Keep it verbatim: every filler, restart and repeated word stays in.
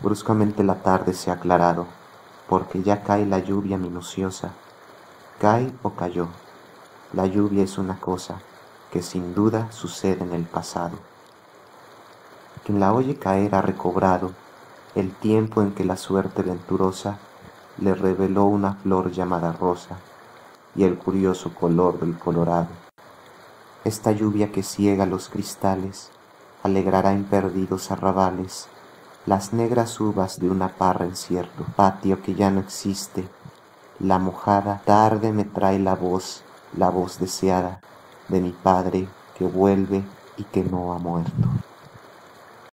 Bruscamente la tarde se ha aclarado, porque ya cae la lluvia minuciosa. Cae o cayó. La lluvia es una cosa que sin duda sucede en el pasado. Quien la oye caer ha recobrado el tiempo en que la suerte venturosa le reveló una flor llamada rosa y el curioso color del colorado. Esta lluvia que ciega los cristales alegrará en perdidos arrabales las negras uvas de una parra en cierto patio que ya no existe. La mojada tarde me trae la voz, la voz deseada de mi padre que vuelve y que no ha muerto.